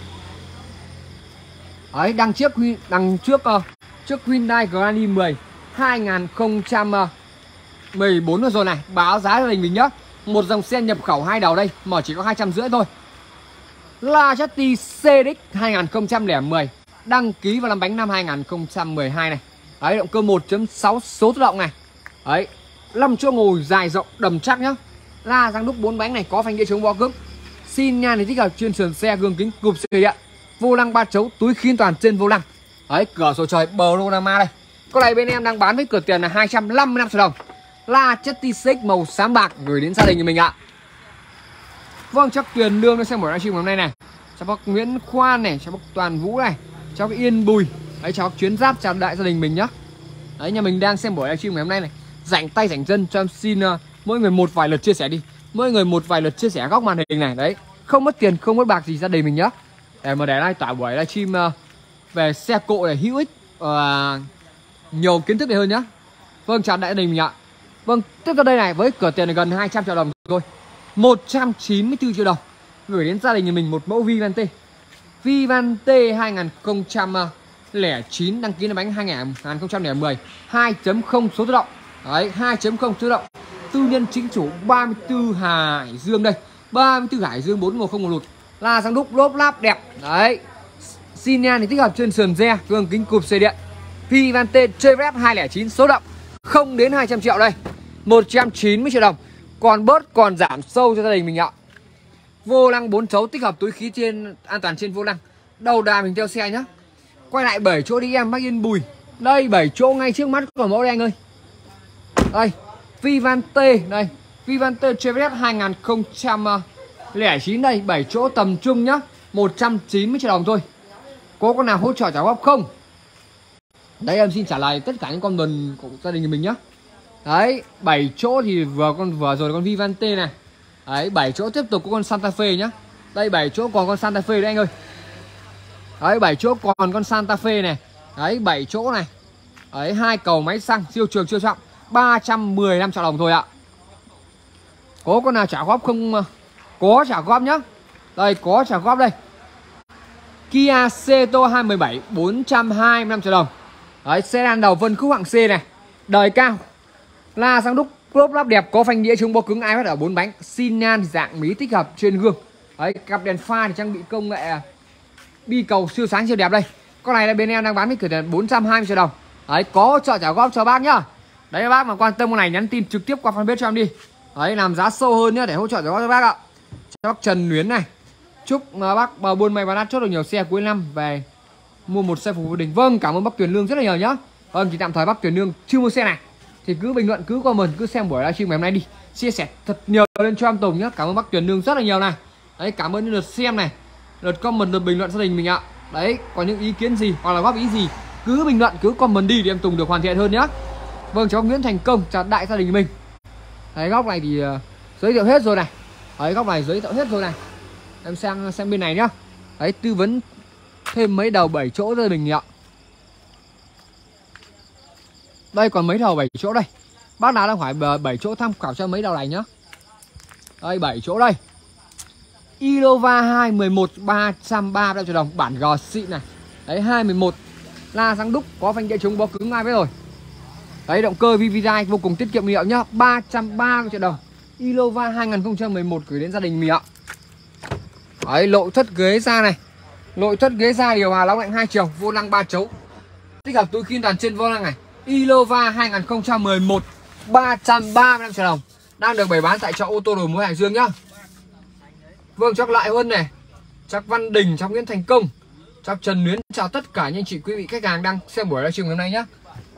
Đấy, trước Hyundai Grand i10 2014 rồi này, báo giá gia đình mình nhá. Một dòng xe nhập khẩu 2 đầu đây, mà chỉ có 250 thôi. Lacetti CX 2010, đăng ký và làm bánh năm 2012 này. Đấy, động cơ 1.6 số tự động này. Đấy, 5 chỗ ngồi dài rộng đầm chắc nhá. La răng đúc 4 bánh này, có phanh đĩa chống bó cứng. Xi nhan thì tích hợp trên sườn xe, gương kính cụp xoay điện, vô lăng 3 chấu, túi khí an toàn trên vô lăng. Đấy, cửa sổ trời panorama đây. Con này bên em đang bán với cửa tiền là 255 triệu đồng. Lacetti CX màu xám bạc gửi đến gia đình nhà mình ạ. Vâng, chắc Tuyền Lương nó xem buổi livestream hôm nay này. Chào bác Nguyễn Khoan này, chào bác Toàn Vũ này, chào bác Yên Bùi. Đấy, chào bác Chuyến Giáp, chào đại gia đình mình nhá. Đấy, nhà mình đang xem buổi livestream ngày hôm nay này. Rảnh tay rảnh chân cho em xin mỗi người một vài lượt chia sẻ đi. Mỗi người một vài lượt chia sẻ góc màn hình này. Đấy, không mất tiền, không mất bạc gì gia đình mình nhá. Để mà để tỏa buổi livestream về xe cộ này hữu ích nhiều kiến thức này hơn nhá. Vâng, chào đại gia đình mình ạ. Vâng, tiếp theo đây này, với cửa tiền là gần 200 triệu đồng thôi, 194 triệu đồng gửi đến gia đình nhà mình một mẫu Vivante. Vivante 2009, đăng ký là bánh 2010, 2.0 số tự động. Đấy, 2.0 số tự động, tư nhân chính chủ 34 Hải Dương đây, 34 Hải Dương 410 một lụt, la răng đúc lốp láp đẹp. Đấy, xi nhan thì tích hợp trên sườn xe, gương kính cụp xoay điện. Vivante Chevrolet 209 số động, không đến 200 triệu đây, 190 triệu đồng. Còn bớt còn giảm sâu cho gia đình mình ạ. Vô lăng 4 chấu tích hợp túi khí trên an toàn trên vô lăng. Đầu đà mình theo xe nhá. Quay lại 7 chỗ đi em bác Yên Bùi. Đây 7 chỗ ngay trước mắt của mẫu đây anh ơi. Đây, Vivante đây, Vivante Chevrolet lẻ 9 đây, 7 chỗ tầm trung nhá, 190 triệu đồng thôi. Có con nào hỗ trợ trả góp không? Đấy, em xin trả lời tất cả những con đồn của gia đình mình nhá. Đấy, 7 chỗ thì vừa rồi con Vivante này. Đấy, 7 chỗ tiếp tục có con Santa Fe nhá. Đây 7 chỗ còn con Santa Fe đấy anh ơi. Đấy, 7 chỗ còn con Santa Fe này. Đấy, 7 chỗ này. Đấy, 2 cầu máy xăng siêu trường siêu trọng, 315 triệu đồng thôi ạ. Có con nào trả góp không? Có trả góp nhá. Đây, có trả góp đây. Kia Ceto 217 425 triệu đồng. Đấy, sedan đầu phân khúc hạng C này, đời cao, la xăng đúc, lốp lắp đẹp, có phanh đĩa chống bó cứng iPad ở 4 bánh, xi nhan dạng mí tích hợp trên gương. Đấy, cặp đèn pha thì trang bị công nghệ bi cầu siêu sáng siêu đẹp đây. Con này là bên em đang bán với cửa tiền 420 triệu đồng. Đấy, có trợ trả góp cho bác nhá. Đấy, bác mà quan tâm con này nhắn tin trực tiếp qua fanpage cho em đi. Đấy, làm giá sâu hơn nhá để hỗ trợ trả góp cho bác ạ. Cho bác Trần Luyến này. Chúc bác buôn may bán đắt, chốt được nhiều xe cuối năm về mua một xe phục vụ gia đình. Vâng, cảm ơn bác Tuyền Lương rất là nhiều nhá. Vâng, chỉ tạm thời bác Tuyền Lương chưa mua xe này thì cứ bình luận, cứ comment, cứ xem buổi livestream ngày hôm nay đi, chia sẻ thật nhiều lên cho em Tùng nhá. Cảm ơn bác Tuyền Lương rất là nhiều này. Đấy, cảm ơn những lượt xem này, lượt comment, lượt bình luận gia đình mình ạ. Đấy, có những ý kiến gì hoặc là góp ý gì cứ bình luận, cứ comment đi để em Tùng được hoàn thiện hơn nhá. Vâng, cháu Nguyễn Thành Công chào đại gia đình mình. Đấy, góc này thì giới thiệu hết rồi này. Đấy, góc này giới thiệu hết rồi này. Em sang xem bên này nhá. Đấy, tư vấn thêm mấy đầu 7 chỗ cho mình ạ. Đây còn mấy đầu 7 chỗ đây. Bác nào đang hỏi 7 chỗ tham khảo cho mấy đầu này nhá. Đây 7 chỗ đây. Innova 211 330 triệu đồng, bản G xịn này. Đấy, 211 la xăng đúc, có phanh đĩa chống bó cứng ai biết rồi. Đấy, động cơ VVI vô cùng tiết kiệm nhiên liệu nhá, 330 triệu đồng. Innova 2011 gửi đến gia đình mình ạ. Đấy, nội thất ghế da này. Nội thất ghế da điều hòa nóng lạnh 2 chiều, vô lăng 3 chấu. Tích hợp túi khiên dàn trên vô lăng này. Innova 2011 335 triệu đồng. Đang được bày bán tại chợ ô tô đầu mối Hải Dương nhá. Vâng, chắc Lại Huân này, chắc Văn Đình, chắc Nguyễn Thành Công, chắc Trần Luyến chào tất cả những anh chị quý vị khách hàng đang xem buổi livestream hôm nay nhá.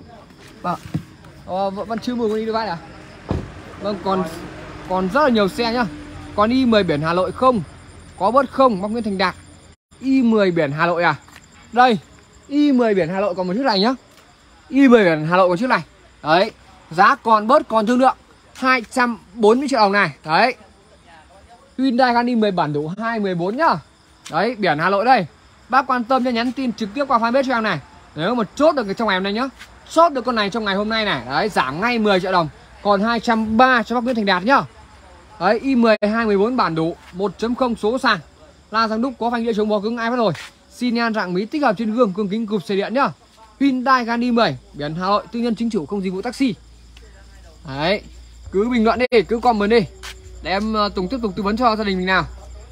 Vâng, vẫn chưa mua con Innova à? Vâng, còn rất là nhiều xe nhá. Còn i10 biển Hà Nội không? Có bớt không? Bác Nguyễn Thành Đạt. i10 biển Hà Nội à? Đây, i10 biển Hà Nội còn một chiếc này nhá. i10 biển Hà Nội còn chiếc này. Đấy, giá còn bớt, còn thương lượng 240 triệu đồng này. Đấy, Hyundai Grand i10 bản đủ 214 nhá. Đấy, biển Hà Nội đây. Bác quan tâm cho nhắn tin trực tiếp qua fanpage cho em này. Nếu mà chốt được trong ngày hôm nay nhá, chốt được con này trong ngày hôm nay này. Đấy, giảm ngay 10 triệu đồng, còn 230 cho bác Nguyễn Thành Đạt nhá. Đấy, i10 214 bản đủ, 1.0 số sàn, la xăng đúc, có phanh đĩa chống bó cứng ai bắt rồi, xi nhan dạng mí tích hợp trên gương, gương kính cụp xe điện nhá. Hyundai Grand i10 biển Hà Nội, tư nhân chính chủ, không dịch vụ taxi. Đấy, cứ bình luận đi, cứ comment đi để em Tùng tiếp tục tư vấn cho gia đình mình nào.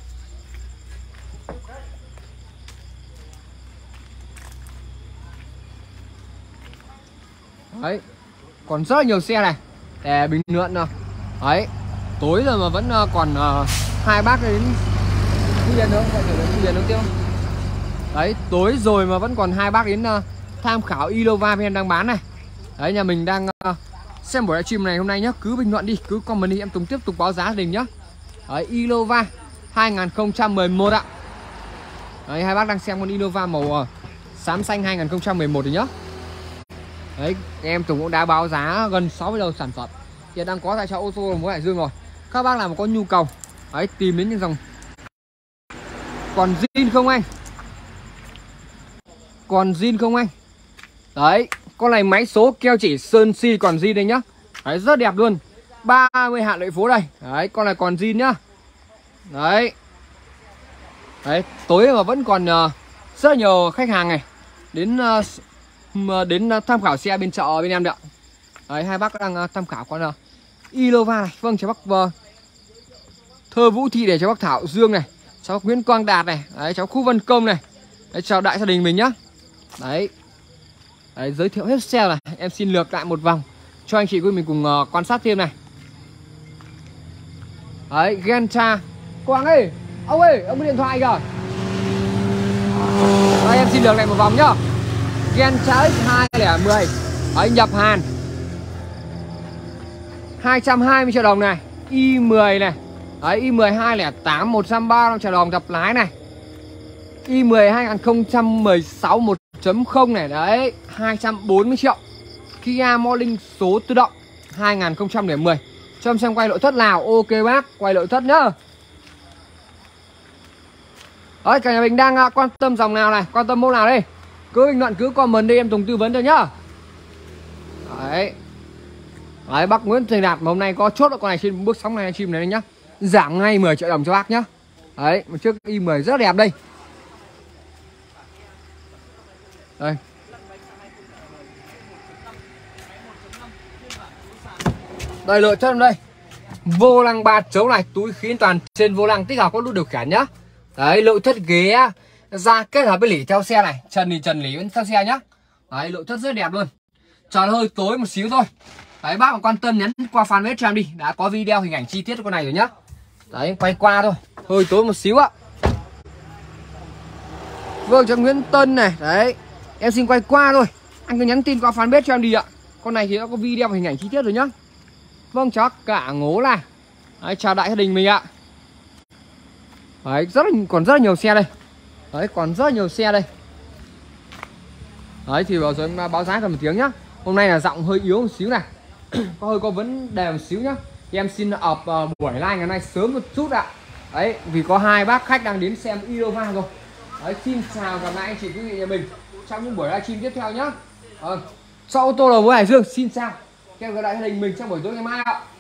Đấy, còn rất là nhiều xe này để bình luận nào. Đấy, tối rồi mà vẫn còn hai bác đến thu tiền nữa, gọi điện thu tiền nữa tiêu. Đấy, tối rồi mà vẫn còn hai bác đến tham khảo Innova em đang bán này. Đấy, nhà mình đang xem buổi livestream này hôm nay nhá, cứ bình luận đi, cứ comment đi, em Tùng tiếp tục báo giá gia đình nhá. Đấy, Innova 2011 ạ. Đấy, hai bác đang xem con Innova màu xám xanh 2011 rồi nhá. Đấy, em Tùng cũng đã báo giá gần 60 đầu sản phẩm hiện đang có tại chợ ô tô mới Hải Dương rồi. Các bác nào mà có nhu cầu đấy, tìm đến những dòng. Còn zin không anh? Còn zin không anh? Đấy, con này máy số keo chỉ sơn si còn zin đây nhá. Đấy, rất đẹp luôn. 30 hạn lợi phố đây. Đấy, con này còn zin nhá. Đấy. Đấy, tối mà vẫn còn rất là nhiều khách hàng này đến tham khảo xe bên chợ bên em đấy ạ. Đấy, hai bác đang tham khảo con Innova này. Vâng, cháu bác Thơ Vũ Thị để cháu bác Thảo Dương này, cháu bác Nguyễn Quang Đạt này, đấy, cháu Khu Vân Công này. Đấy, chào đại gia đình mình nhá. Đấy. Đấy, giới thiệu hết xe này, em xin lược lại một vòng cho anh chị của mình cùng quan sát thêm này. Đấy, Gentra. Quang ơi, ông có điện thoại kìa. Đây, em xin lược lại một vòng nhá. Gentra X2010. Đấy, nhập Hàn 220 triệu đồng này. i10 này, Đấy, i10 208 130 đang chờ đòn dập lái này. i10 2016 1.0 này, đấy, 240 triệu. Kia Morning số tự động 2010. Cho em xem quay nội thất nào. Ok bác, quay nội thất nhá. Đấy, cả nhà mình đang quan tâm dòng nào này, quan tâm mẫu nào đây, cứ bình luận, cứ comment đi, em Tùng tư vấn cho nhá. Đấy. Đấy, bác Nguyễn Thành Đạt mà hôm nay có chốt được con này trên bước sóng này livestream này nhá. Giảm ngay 10 triệu đồng cho bác nhá. Đấy, một chiếc i10 rất đẹp đây. Đây. Đây, nội thất đây. Vô lăng 3 chấu này, túi khí an toàn trên vô lăng, tích hợp có nút điều khiển nhá. Đấy, nội thất ghế ra kết hợp với lỉ theo xe này, trần thì trần lỉ vẫn theo xe nhá. Đấy, nội thất rất đẹp luôn. Trời hơi tối một xíu thôi. Đấy, bác mà quan tâm nhắn qua fanpage cho em đi, đã có video hình ảnh chi tiết của con này rồi nhá. Đấy, quay qua thôi, hơi tối một xíu ạ. Vâng, cho Nguyễn Tân này, đấy, em xin quay qua thôi, anh cứ nhắn tin qua fanpage cho em đi ạ. Con này thì nó có video hình ảnh chi tiết rồi nhá. Vâng, chào cả ngố này. Đấy, chào đại gia đình mình ạ. Đấy, còn rất là nhiều xe đây. Đấy, còn rất là nhiều xe đây. Đấy, thì vào rồi em báo giá cần một tiếng nhá. Hôm nay là giọng hơi yếu một xíu này. có vấn đề một xíu nhá. Thì em xin up buổi live ngày nay sớm một chút ạ. Đấy, vì có 2 bác khách đang đến xem Innova rồi. Đấy, xin chào gặp lại anh chị quý vị nhà mình trong những buổi livestream tiếp theo nhá. Sau ô tô đầu với Hải Dương, xin chào. Hẹn gặp lại gia đình mình trong buổi tối ngày mai ạ.